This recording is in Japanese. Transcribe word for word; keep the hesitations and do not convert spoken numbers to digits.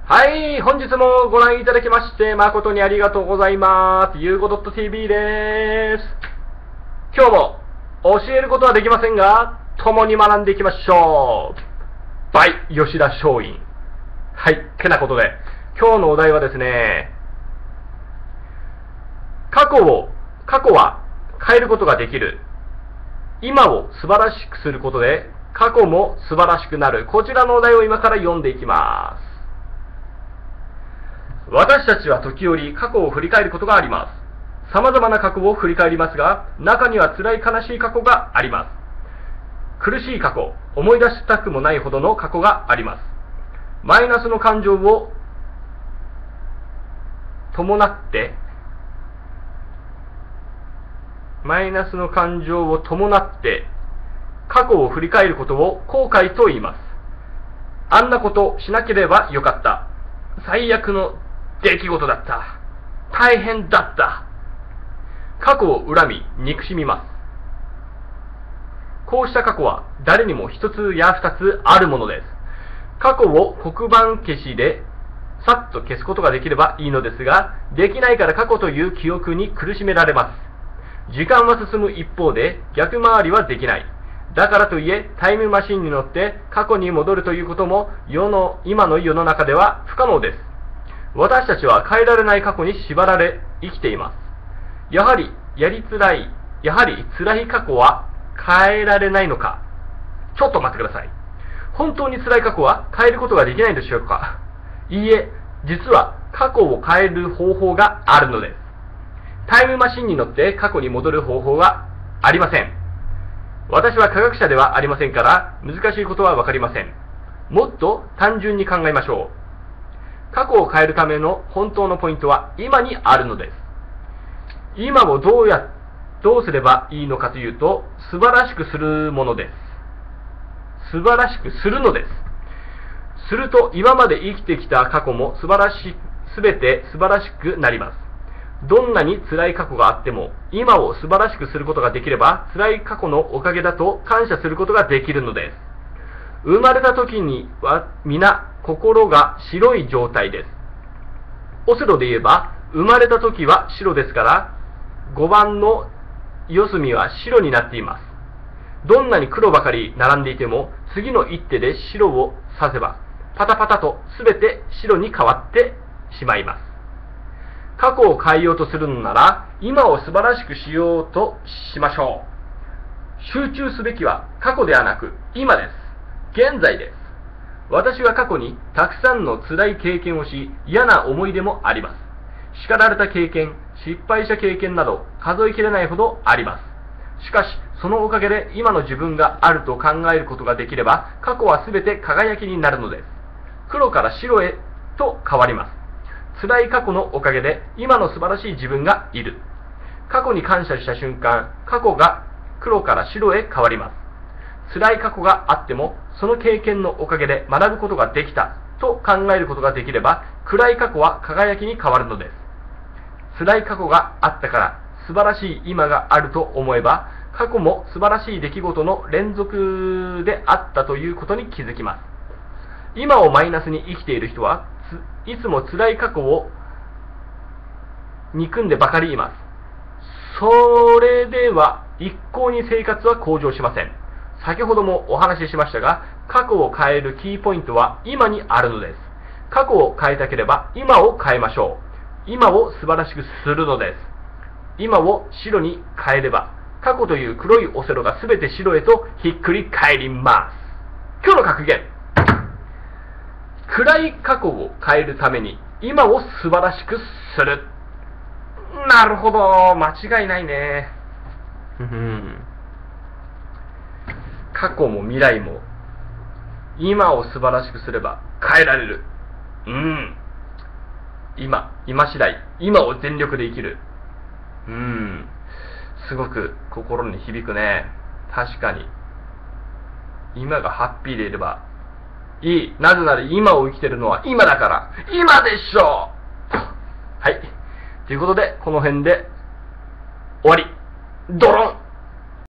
はい、本日もご覧いただきまして誠にありがとうございます。ゆうご .tv です。今日も教えることはできませんが、共に学んでいきましょう。バイ吉田松陰。はい、てなことで、今日のお題はですね、過去を、過去は変えることができる。今を素晴らしくすることで、過去も素晴らしくなる。こちらのお題を今から読んでいきます。私たちは時折過去を振り返ることがあります。様々な過去を振り返りますが、中には辛い悲しい過去があります。苦しい過去、思い出したくもないほどの過去があります。マイナスの感情を伴って、マイナスの感情を伴って、過去を振り返ることを後悔と言います。あんなことしなければよかった。最悪の出来事だった。大変だった。過去を恨み、憎しみます。こうした過去は誰にも一つや二つあるものです。過去を黒板消しでさっと消すことができればいいのですが、できないから過去という記憶に苦しめられます。時間は進む一方で逆回りはできない。だからといえ、タイムマシンに乗って過去に戻るということも世の今の世の中では不可能です。私たちは変えられない過去に縛られ生きています。やはりやりづらい、やはり辛い過去は変えられないのか。ちょっと待ってください。本当に辛い過去は変えることができないでしょうか。いいえ、実は過去を変える方法があるのです。タイムマシンに乗って過去に戻る方法はありません。私は科学者ではありませんから、難しいことはわかりません。もっと単純に考えましょう。過去を変えるための本当のポイントは今にあるのです。今をどうや、どうすればいいのかというと、素晴らしくするものです。素晴らしくするのです。すると、今まで生きてきた過去も素晴らし、すべて素晴らしくなります。どんなに辛い過去があっても、今を素晴らしくすることができれば、辛い過去のおかげだと感謝することができるのです。生まれた時には皆心が白い状態です。オセロで言えば、生まれた時は白ですから、ごばんの四隅は白になっています。どんなに黒ばかり並んでいても、次の一手で白を指せば、パタパタとすべて白に変わってしまいます。過去を変えようとするのなら、今を素晴らしくしようとしましょう。集中すべきは過去ではなく、今です。現在です。私は過去にたくさんの辛い経験をし、嫌な思い出もあります。叱られた経験、失敗した経験など、数えきれないほどあります。しかし、そのおかげで今の自分があると考えることができれば、過去はすべて輝きになるのです。黒から白へと変わります。辛い過去のおかげで今の素晴らしい自分がいる。過去に感謝した瞬間、過去が黒から白へ変わります。辛い過去があっても、その経験のおかげで学ぶことができたと考えることができれば、暗い過去は輝きに変わるのです。辛い過去があったから素晴らしい今があると思えば、過去も素晴らしい出来事の連続であったということに気づきます。今をマイナスに生きている人はいつも辛い過去を憎んでばかりいます。それでは一向に生活は向上しません。先ほどもお話ししましたが、過去を変えるキーポイントは今にあるのです。過去を変えたければ今を変えましょう。今を素晴らしくするのです。今を白に変えれば、過去という黒いオセロがすべて白へとひっくり返ります。今日の格言。暗い過去を変えるために今を素晴らしくする。なるほど、間違いないね。過去も未来も今を素晴らしくすれば変えられる。うん。今、今次第、今を全力で生きる。うん。すごく心に響くね。確かに。今がハッピーでいればいい。なぜなら今を生きてるのは今だから。今でしょう。はい。ということで、この辺で終わり。ドロン